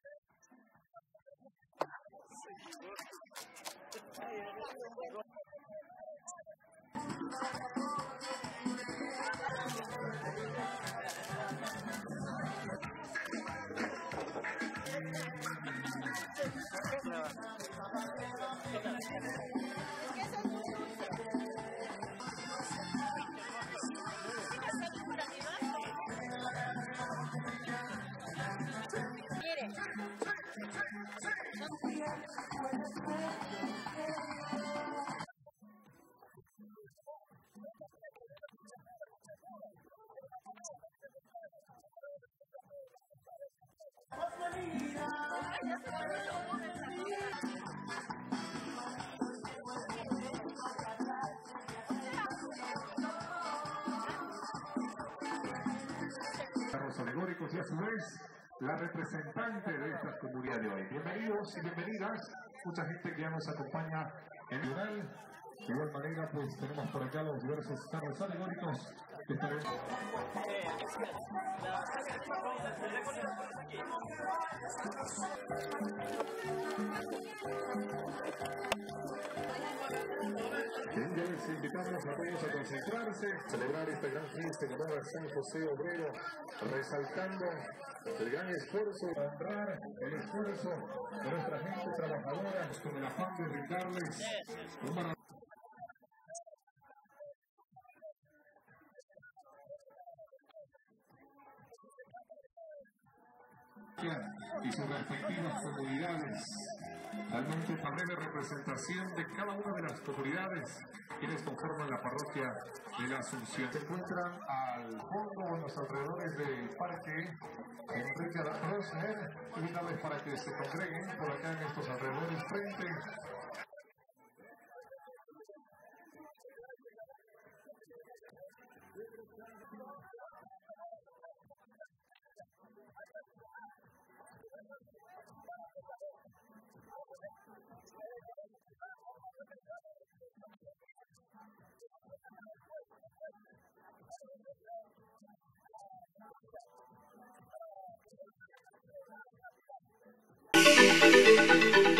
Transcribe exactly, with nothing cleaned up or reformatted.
Carros alegóricos y a su vez la representante de esta comunidad de hoy. Bienvenidos y bienvenidas, mucha gente que ya nos acompaña en el mural. De igual manera, pues tenemos por acá los diversos carros alegóricos que estaremos. Bien, ya les invitamos a todos a concentrarse, celebrar esta gran fiesta en honor a San José Obrero, resaltando el gran esfuerzo, honrar el esfuerzo de nuestra gente trabajadora, con el afán de brindarles un maravilloso. Y sus respectivas comunidades. Realmente esta breve representación de cada una de las comunidades quienes conforman la parroquia de la Asunción. Se encuentran al fondo en los alrededores del parque Enrique Rosner, invitarles para que se congreguen por acá en estos alrededores frente Thank you.